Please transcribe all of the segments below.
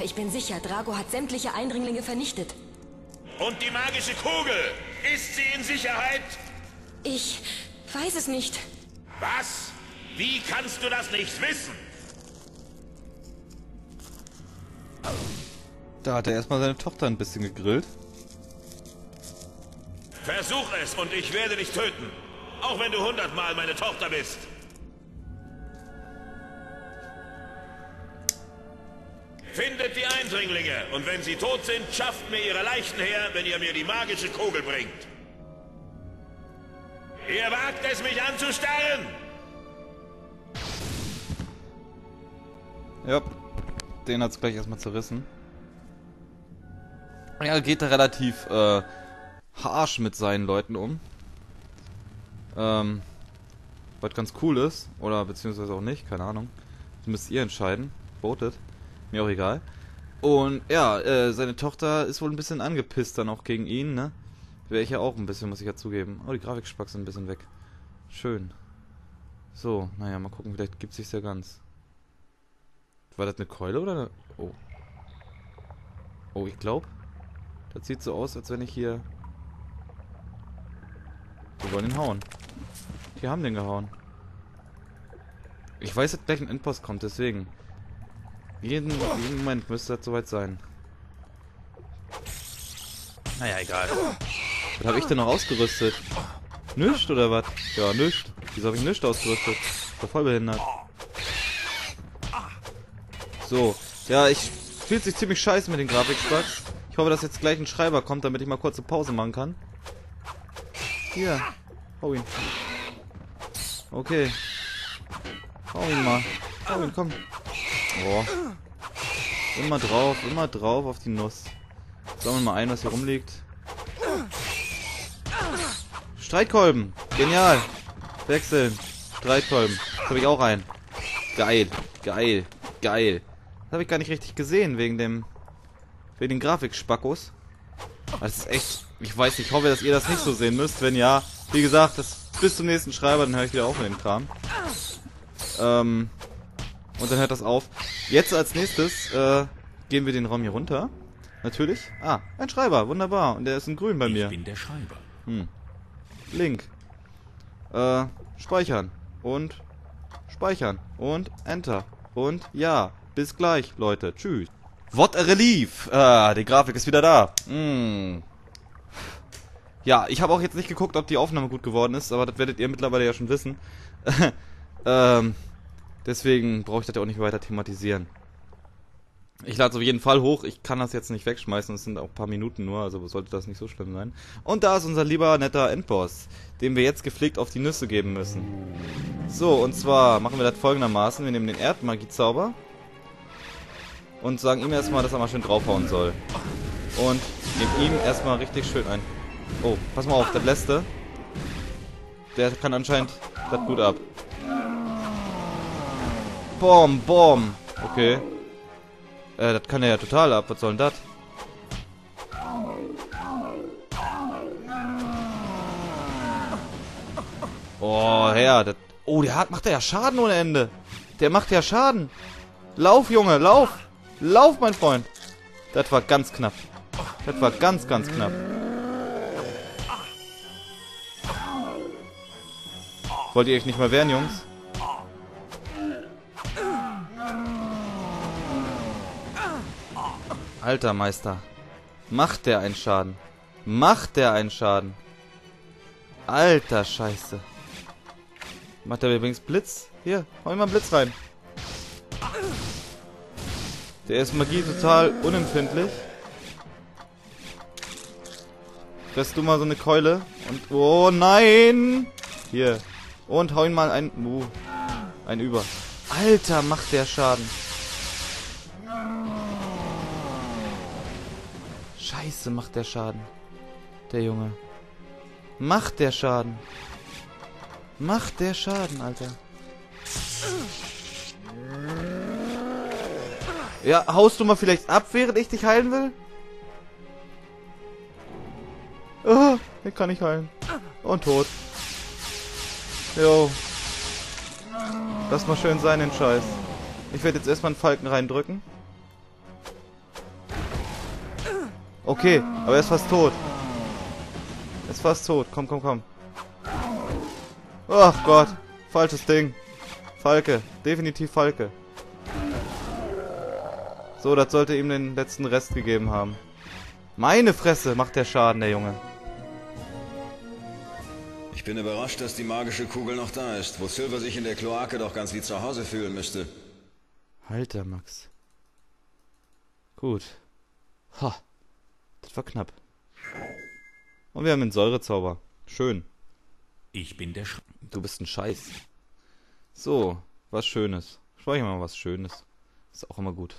Ich bin sicher, Drago hat sämtliche Eindringlinge vernichtet. Und die magische Kugel? Ist sie in Sicherheit? Ich weiß es nicht. Was? Wie kannst du das nicht wissen? Da hat er erstmal seine Tochter ein bisschen gegrillt. Versuch es und ich werde dich töten. Auch wenn du 100-mal meine Tochter bist. Findet die Eindringlinge und wenn sie tot sind, schafft mir ihre Leichen her, wenn ihr mir die magische Kugel bringt. Ihr wagt es, mich anzustarren! Ja, den hat's gleich erstmal zerrissen. Er geht da relativ harsh mit seinen Leuten um. Was ganz cool ist, oder beziehungsweise auch nicht, keine Ahnung. Das müsst ihr entscheiden. Votet. Mir auch egal. Und ja, seine Tochter ist wohl ein bisschen angepisst dann auch gegen ihn, ne? Wäre ich ja auch ein bisschen, muss ich ja zugeben. Oh, die Grafikspack sind ein bisschen weg. Schön. So, naja, mal gucken, vielleicht gibt sich's ja ganz. War das eine Keule oder eine... Oh. Oh, ich glaube. Das sieht so aus, als wenn ich hier... Wir wollen ihn hauen. Die haben den gehauen. Ich weiß, dass gleich ein Endboss kommt, deswegen. Jeden Moment müsste das soweit sein. Naja, egal. Was habe ich denn noch ausgerüstet? Nischt oder was? Ja, nischt. Wieso habe ich nischt ausgerüstet? Ist doch voll behindert. So. Ja, ich fühlt sich ziemlich scheiße mit den Grafikspacks. Ich hoffe, dass jetzt gleich ein Schreiber kommt, damit ich mal kurze Pause machen kann. Hier. Hau ihn. Okay. Hau ihn mal. Hau ihn, komm. Boah. Immer drauf auf die Nuss. Sammeln wir mal ein, was hier rumliegt. Streitkolben. Genial. Wechseln. Streitkolben. Jetzt habe ich auch einen. Geil. Geil. Geil. Das habe ich gar nicht richtig gesehen, wegen den Grafikspackos. Das ist echt... Ich weiß nicht, ich hoffe, dass ihr das nicht so sehen müsst. Wenn ja, wie gesagt, bis zum nächsten Schreiber, dann höre ich wieder auf mit dem Kram. Und dann hört das auf. Jetzt als nächstes gehen wir den Raum hier runter. Natürlich. Ah, ein Schreiber, wunderbar. Und der ist in grün bei mir. Ich bin der Schreiber. Link. Speichern. Und speichern. Und Enter. Und ja. Bis gleich, Leute. Tschüss. What a relief. Die Grafik ist wieder da. Ja, ich habe auch jetzt nicht geguckt, ob die Aufnahme gut geworden ist, aber das werdet ihr mittlerweile ja schon wissen. Deswegen brauche ich das ja auch nicht weiter thematisieren. Ich lade es auf jeden Fall hoch. Ich kann das jetzt nicht wegschmeißen. Es sind auch ein paar Minuten nur, also sollte das nicht so schlimm sein. Und da ist unser lieber, netter Endboss, dem wir jetzt gepflegt auf die Nüsse geben müssen. So, und zwar machen wir das folgendermaßen. Wir nehmen den Erdmagie-Zauber und sagen ihm erstmal, dass er mal schön draufhauen soll. Und geben ihm erstmal richtig schön ein... Oh, pass mal auf, das letzte. Der kann anscheinend das gut ab. Bom, bom. Okay. Das kann er ja total ab. Was soll denn das? Oh, Herr. Das... Oh, macht ja Schaden ohne Ende. Der macht ja Schaden. Lauf, Junge, lauf. Lauf, mein Freund. Das war ganz knapp. Das war ganz, ganz knapp. Wollt ihr euch nicht mal wehren, Jungs? Alter Meister. Macht der einen Schaden? Macht der einen Schaden? Alter Scheiße. Macht der übrigens Blitz? Hier, hau ihm mal einen Blitz rein. Der ist Magie total unempfindlich. Fährst du mal so eine Keule und... Oh nein! Hier. Und hau ihn mal ein über. Alter, macht der Schaden. Scheiße, macht der Schaden. Der Junge. Macht der Schaden. Macht der Schaden, Alter. Ja, haust du mal vielleicht ab, während ich dich heilen will? Oh, den kann ich heilen. Und tot. Jo. Lass mal schön sein, den Scheiß. Ich werde jetzt erstmal einen Falken reindrücken. Okay, aber er ist fast tot. Er ist fast tot. Komm, komm, komm. Ach Gott. Falsches Ding. Falke. Definitiv Falke. So, das sollte ihm den letzten Rest gegeben haben. Meine Fresse, macht der Schaden, der Junge. Ich bin überrascht, dass die magische Kugel noch da ist, wo Silver sich in der Kloake doch ganz wie zu Hause fühlen müsste. Alter, Max. Gut. Ha. Das war knapp. Und wir haben den Säurezauber. Schön. Ich bin der Du bist ein Scheiß. So, was Schönes. Speichern wir mal was Schönes. Ist auch immer gut.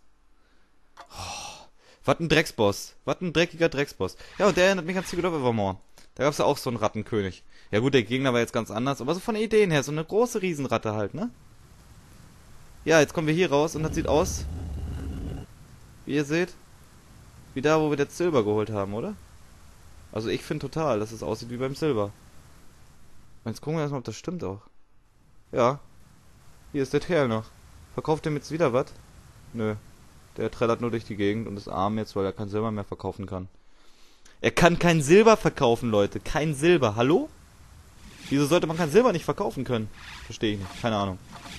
Oh, was ein Drecksboss. Was ein dreckiger Drecksboss. Ja, und der erinnert mich an Secret of Evermore. Da gab es ja auch so einen Rattenkönig. Ja gut, der Gegner war jetzt ganz anders, aber so von den Ideen her, so eine große Riesenratte halt, ne? Ja, jetzt kommen wir hier raus und das sieht aus, wie ihr seht, wie da, wo wir das Silber geholt haben, oder? Also ich finde total, dass es aussieht wie beim Silber. Und jetzt gucken wir erstmal, ob das stimmt auch. Ja. Hier ist der Kerl noch. Verkauft dem jetzt wieder was? Nö. Der trällert nur durch die Gegend und ist arm jetzt, weil er kein Silber mehr verkaufen kann. Er kann kein Silber verkaufen, Leute. Kein Silber. Hallo? Wieso sollte man kein Silber nicht verkaufen können? Verstehe ich nicht. Keine Ahnung.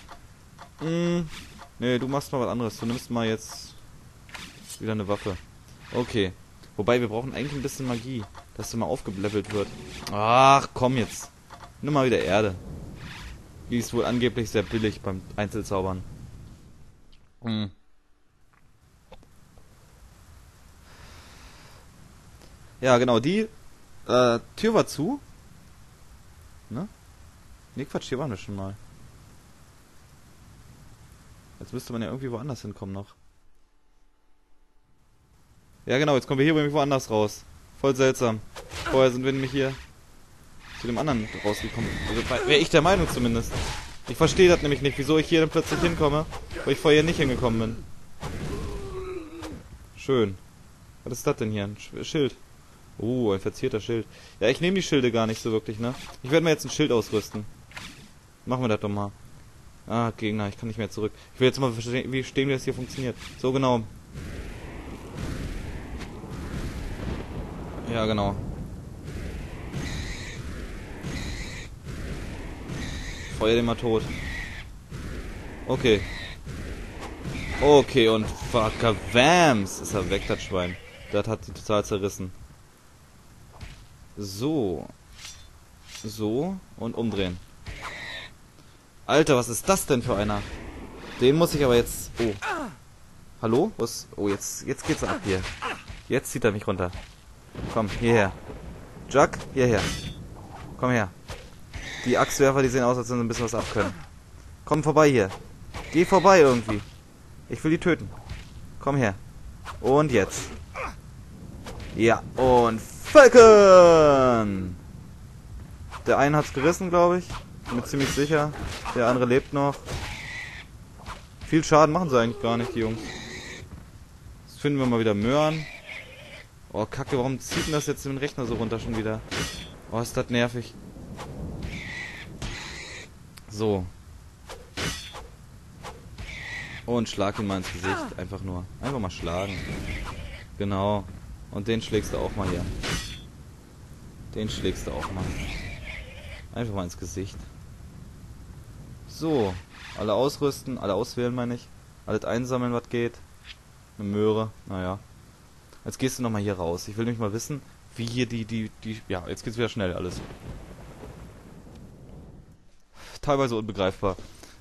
Nee, du machst mal was anderes. Du nimmst mal jetzt wieder eine Waffe. Okay. Wobei, wir brauchen eigentlich ein bisschen Magie, dass der mal aufgelevelt wird. Ach, komm jetzt. Nimm mal wieder Erde. Die ist wohl angeblich sehr billig beim Einzelzaubern. Ja, genau, die Tür war zu. Ne? Ne, Quatsch, hier waren wir schon mal. Jetzt müsste man ja irgendwie woanders hinkommen noch. Ja, genau, jetzt kommen wir hier irgendwie woanders raus. Voll seltsam. Vorher sind wir nämlich hier zu dem anderen rausgekommen. Also wäre ich der Meinung zumindest. Ich verstehe das nämlich nicht, wieso ich hier dann plötzlich hinkomme, wo ich vorher nicht hingekommen bin. Schön. Was ist das denn hier? Ein Schild. Ein verzierter Schild. Ja, ich nehme die Schilde gar nicht so wirklich, ne? Ich werde mir jetzt ein Schild ausrüsten. Machen wir das doch mal. Ah, Gegner, ich kann nicht mehr zurück. Ich will jetzt mal verstehen, wie das hier funktioniert. So, genau. Ja, genau. Feuer den mal tot. Okay. Okay, und Wams ist er weg, das Schwein. Das hat sie total zerrissen. So. So. Und umdrehen. Alter, was ist das denn für einer? Den muss ich aber jetzt... Oh. Hallo? Was? Oh, jetzt geht's ab hier. Jetzt zieht er mich runter. Komm, hierher. Jack, hierher. Komm her. Die Axtwerfer, die sehen aus, als wenn sie ein bisschen was abkönnen. Komm vorbei hier. Geh vorbei irgendwie. Ich will die töten. Komm her. Und jetzt. Ja, und Falken! Der eine hat's gerissen, glaube ich. Bin mir ziemlich sicher. Der andere lebt noch. Viel Schaden machen sie eigentlich gar nicht, die Jungs. Jetzt finden wir mal wieder Möhren. Oh, Kacke, warum zieht denn das jetzt den Rechner so runter schon wieder? Oh, ist das nervig. So. Und schlag ihn mal ins Gesicht. Einfach nur. Einfach mal schlagen. Genau. Und den schlägst du auch mal hier. Den schlägst du auch mal. Einfach mal ins Gesicht. So. Alle ausrüsten. Alle auswählen, meine ich. Alles einsammeln, was geht. Eine Möhre. Naja. Jetzt gehst du nochmal hier raus. Ich will nämlich mal wissen, wie hier die... Ja, jetzt geht's wieder schnell alles. Teilweise unbegreifbar.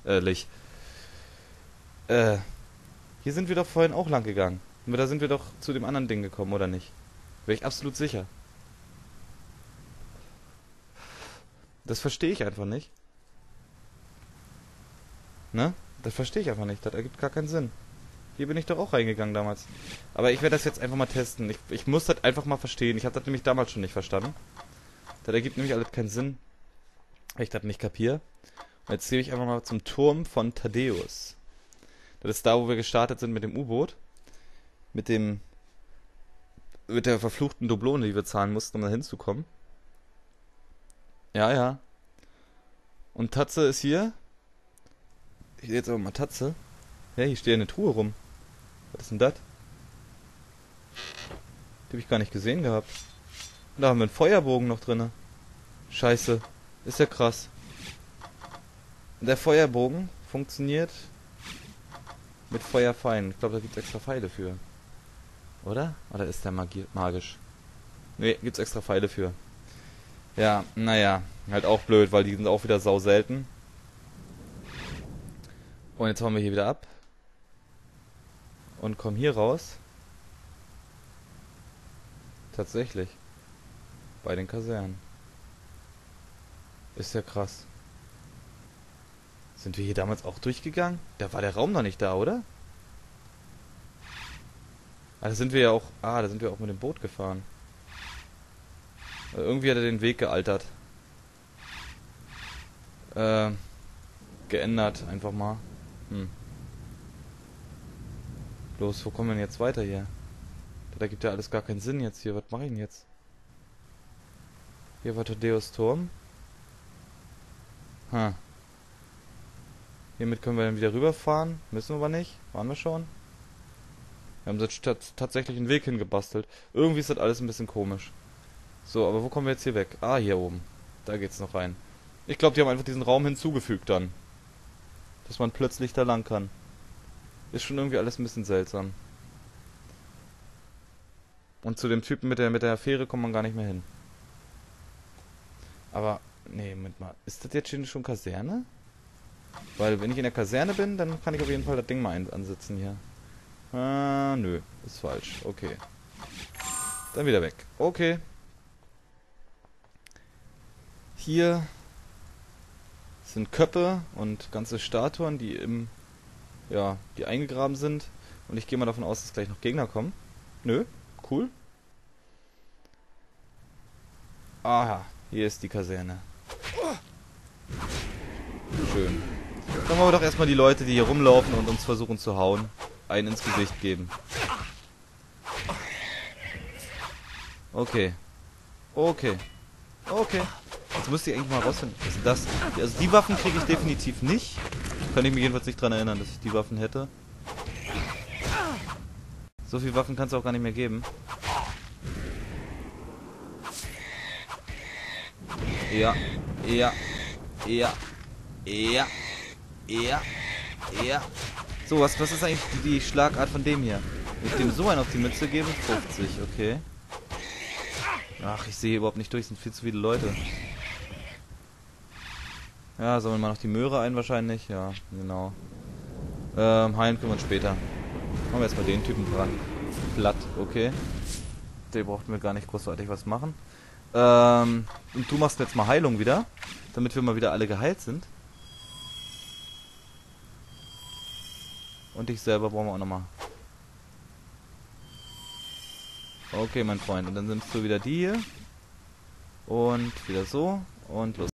Hier sind wir doch vorhin auch lang gegangen. Aber da sind wir doch zu dem anderen Ding gekommen, oder nicht? Wäre ich absolut sicher. Das verstehe ich einfach nicht. Ne? Das verstehe ich einfach nicht. Das ergibt gar keinen Sinn. Hier bin ich doch auch reingegangen damals. Aber ich werde das jetzt einfach mal testen. Ich muss das einfach mal verstehen. Ich habe das nämlich damals schon nicht verstanden. Das ergibt nämlich alles keinen Sinn. Weil ich das nicht kapiere. Und jetzt ziehe ich einfach mal zum Turm von Thaddeus. Das ist da, wo wir gestartet sind mit dem U-Boot. Mit der verfluchten Dublone, die wir zahlen mussten, um da hinzukommen. Ja, ja. Und Tatze ist hier. Ich sehe jetzt aber mal Tatze. Ja, hier steht eine Truhe rum. Was ist denn das? Die habe ich gar nicht gesehen gehabt. Und da haben wir einen Feuerbogen noch drinne. Scheiße. Ist ja krass. Und der Feuerbogen funktioniert mit Feuerpfeilen. Ich glaube, da gibt es extra Pfeile für. Oder? Oder ist der magisch? Ne, gibt's extra Pfeile für. Ja, naja. Halt auch blöd, weil die sind auch wieder sau selten. Und jetzt hauen wir hier wieder ab. Und kommen hier raus. Tatsächlich. Bei den Kasernen. Ist ja krass. Sind wir hier damals auch durchgegangen? Da war der Raum noch nicht da, oder? Ah, da sind wir ja auch... Ah, da sind wir auch mit dem Boot gefahren. Irgendwie hat er den Weg gealtert. Geändert, einfach mal. Los, wo kommen wir denn jetzt weiter hier? Da gibt ja alles gar keinen Sinn jetzt hier. Was mache ich denn jetzt? Hier war Tadeus Turm. Hiermit können wir dann wieder rüberfahren. Müssen wir aber nicht. Waren wir schon. Wir haben jetzt tatsächlich einen Weg hingebastelt. Irgendwie ist das alles ein bisschen komisch. So, aber wo kommen wir jetzt hier weg? Ah, hier oben. Da geht's noch rein. Ich glaube, die haben einfach diesen Raum hinzugefügt dann. Dass man plötzlich da lang kann. Ist schon irgendwie alles ein bisschen seltsam. Und zu dem Typen mit der Fähre kommt man gar nicht mehr hin. Aber, nee, Moment mal. Ist das jetzt schon Kaserne? Weil, wenn ich in der Kaserne bin, dann kann ich auf jeden Fall das Ding mal ansetzen hier. Nö. Ist falsch. Okay. Dann wieder weg. Okay. Hier sind Köpfe und ganze Statuen, die die eingegraben sind. Und ich gehe mal davon aus, dass gleich noch Gegner kommen. Nö. Cool. Aha. Hier ist die Kaserne. Schön. Dann wollen wir doch erstmal die Leute, die hier rumlaufen und uns versuchen zu hauen, einen ins Gesicht geben. Okay. Okay. Okay. Jetzt müsste ich eigentlich mal rausfinden. Was ist das? Also die Waffen kriege ich definitiv nicht. Kann ich mich jedenfalls nicht dran erinnern, dass ich die Waffen hätte. So viele Waffen kann es auch gar nicht mehr geben. Ja. Ja. Ja. Ja. Ja. Ja. So, was ist eigentlich die Schlagart von dem hier? Wenn ich dem so einen auf die Mütze gebe? 50, okay. Ach, ich sehe überhaupt nicht durch, es sind viel zu viele Leute. Ja, sammeln wir noch die Möhre ein wahrscheinlich. Ja, genau. Heilen können wir uns später. Machen wir erstmal den Typen dran. Platt, okay. Der braucht mir gar nicht großartig was machen. Und du machst jetzt mal Heilung wieder, damit wir mal wieder alle geheilt sind. Und dich selber brauchen wir auch nochmal. Okay, mein Freund. Und dann nimmst du wieder die hier. Und wieder so. Und los.